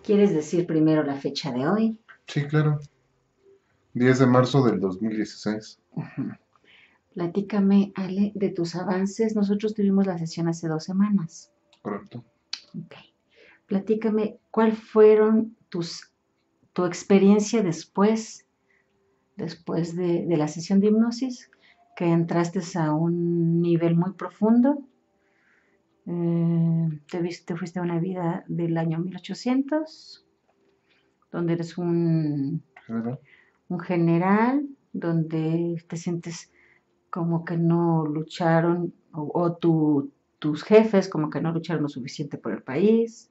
¿Quieres decir primero la fecha de hoy? Sí, claro. 10 de marzo del 2016. Ujú. Platícame, Ale, de tus avances. Nosotros tuvimos la sesión hace 2 semanas. Correcto. Ok. Platícame, ¿cuál fueron tu experiencia después de la sesión de hipnosis? Que entraste a un nivel muy profundo. Te fuiste a una vida del año 1800, donde eres General. un general, donde te sientes como que no lucharon, tus jefes como que no lucharon lo suficiente por el país,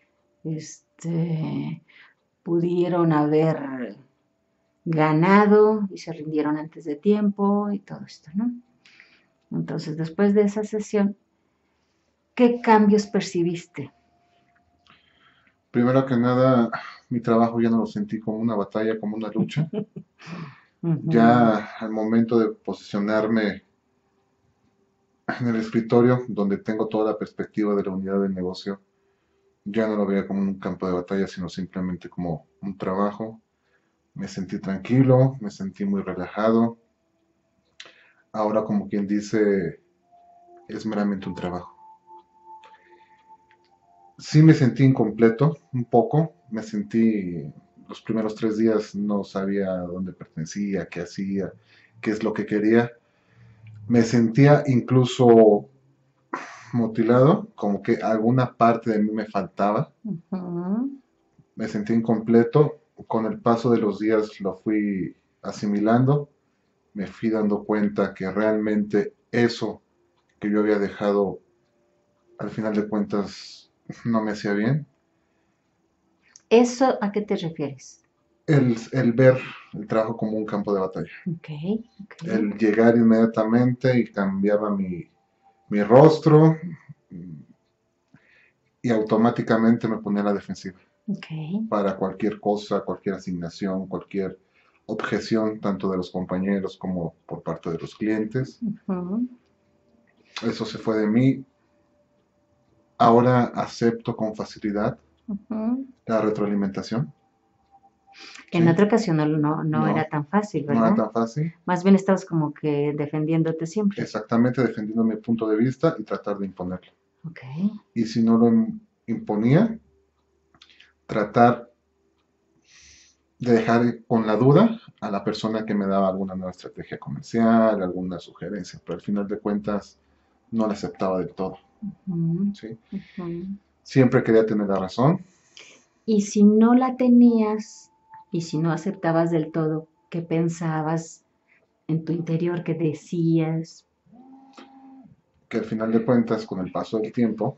pudieron haber ganado y se rindieron antes de tiempo y todo esto, ¿no? Entonces, después de esa sesión, ¿qué cambios percibiste? Primero que nada, mi trabajo ya no lo sentí como una batalla, como una lucha. Ujú. Ya al momento de posicionarme en el escritorio, donde tengo toda la perspectiva de la unidad del negocio, ya no lo veía como un campo de batalla, sino simplemente como un trabajo. Me sentí tranquilo, me sentí muy relajado. Ahora, como quien dice, es meramente un trabajo. Sí me sentí incompleto un poco, me sentí los primeros 3 días no sabía dónde pertenecía, qué hacía, qué es lo que quería. Me sentía incluso mutilado, como que alguna parte de mí me faltaba. Ujú. Me sentí incompleto. Con el paso de los días lo fui asimilando, me fui dando cuenta que realmente eso que yo había dejado al final de cuentas no me hacía bien. ¿Eso a qué te refieres? El ver el trabajo como un campo de batalla. Ok, ok, El llegar inmediatamente y cambiaba mi rostro y automáticamente me ponía a la defensiva ok. para cualquier cosa, cualquier asignación, cualquier objeción, tanto de los compañeros como por parte de los clientes. Ujú. Eso se fue de mí. Ahora acepto con facilidad Ujú. la retroalimentación. En ¿Sí? otra ocasión no era No, tan fácil, no era ¿verdad? tan fácil. Más bien estabas como que defendiéndote siempre. Exactamente defendiendo mi punto de vista y tratar de imponerlo. Ok. Y si no lo imponía, tratar de dejar con la duda a la persona que me daba alguna nueva estrategia comercial, alguna sugerencia, pero al final de cuentas no la aceptaba del todo, Ujú, ¿sí? ujú. Siempre quería tener la razón, Y si no la tenías, y si no aceptabas del todo, ¿qué pensabas en tu interior? ¿Qué decías? que al final de cuentas, con el paso del tiempo,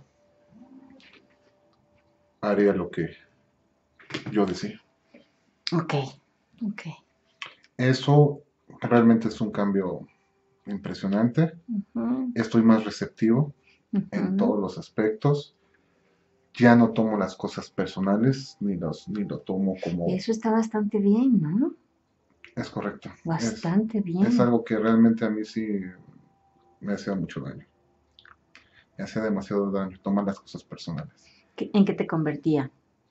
haría lo que yo decía. Ok, ok. Eso realmente es un cambio impresionante. Ujú, Estoy más receptivo en ujú. todos los aspectos. Ya no tomo las cosas personales, ni lo tomo como Eso está bastante bien, ¿no? es correcto. Bastante Es bien. algo que realmente a mí sí me hacía mucho daño. Me hacía demasiado daño tomar las cosas personales. ¿En qué te convertía?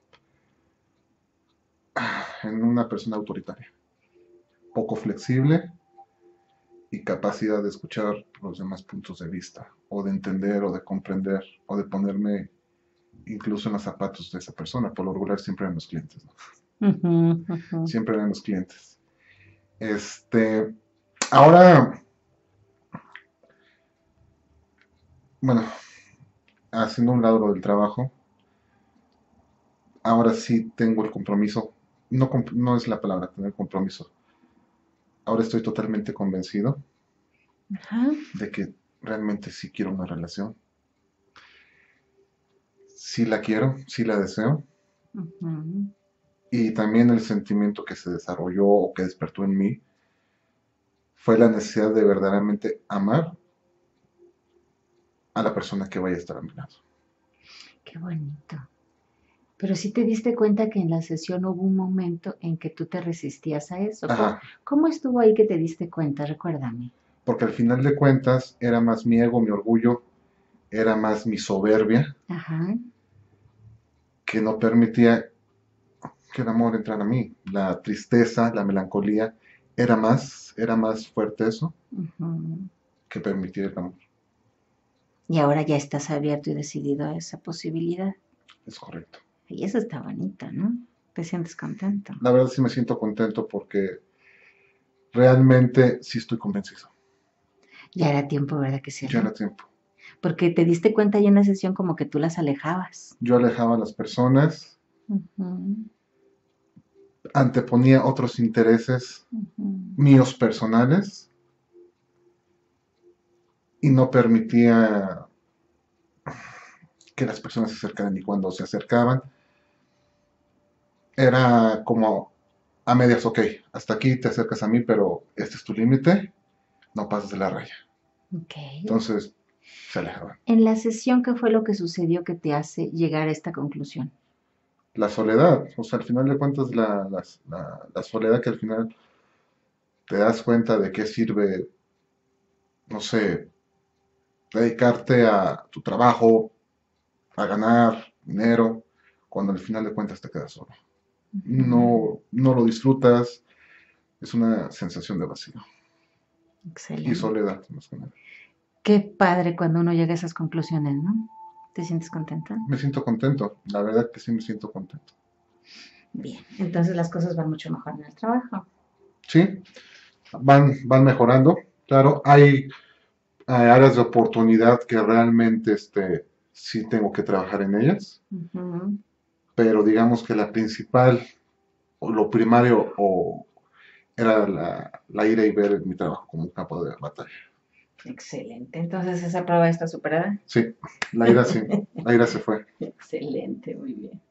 En una persona autoritaria, poco flexible y capacidad de escuchar los demás puntos de vista, o de entender, o de comprender, o de ponerme incluso en los zapatos de esa persona. Por lo regular siempre eran los clientes, ¿no? Ujú, ujú. Siempre eran los clientes. Ahora, bueno, haciendo un lado lo del trabajo, ahora sí tengo el compromiso, no, no es la palabra tener compromiso, ahora estoy totalmente convencido Ajá. de que realmente sí quiero una relación, sí la quiero, sí la deseo, Ujú. y también el sentimiento que se desarrolló o que despertó en mí fue la necesidad de verdaderamente amar a la persona que vaya a estar a mi lado. Qué bonito. Pero sí te diste cuenta que en la sesión hubo un momento en que tú te resistías a eso. ¿Cómo, Ajá, cómo estuvo ahí que te diste cuenta? Recuérdame. porque al final de cuentas era más mi ego, mi orgullo, era más mi soberbia Ajá. que no permitía. que el amor entrara a mí. La tristeza, la melancolía, era más fuerte eso Ujú. que permitir el amor. Y ahora ya estás abierto y decidido a esa posibilidad. Es correcto. Y eso está bonito, ¿no? Te sientes contento. La verdad sí me siento contento porque realmente sí estoy convencido. Ya era tiempo, ¿verdad que sí, Ya era Ren? tiempo. Porque te diste cuenta ya en la sesión como que tú las alejabas. Yo alejaba a las personas, Ujú, anteponía otros intereses ujú. míos personales y no permitía que las personas se acercaran. Y cuando se acercaban, era como a medias, ok, hasta aquí te acercas a mí, pero este es tu límite, no pases de la raya. Ok. Entonces se alejaban. En la sesión, ¿qué fue lo que sucedió que te hace llegar a esta conclusión? La soledad, o sea, al final de cuentas, la soledad que al final te das cuenta de qué sirve, no sé, dedicarte a tu trabajo, a ganar dinero, cuando al final de cuentas te quedas solo. Ujú. No lo disfrutas, es una sensación de vacío y Excelente. soledad, más que nada. Qué padre cuando uno llega a esas conclusiones, ¿no? ¿Te sientes contenta? Me siento contento, la verdad que sí me siento contento. Bien, entonces las cosas van mucho mejor en el trabajo. Sí, van mejorando, claro, hay áreas de oportunidad que realmente sí tengo que trabajar en ellas, Ujú. pero digamos que la principal o lo primario era la ira y ver mi trabajo como un campo de batalla. Excelente. Entonces esa prueba está superada. Sí, sí, la ira se fue. Excelente, muy bien.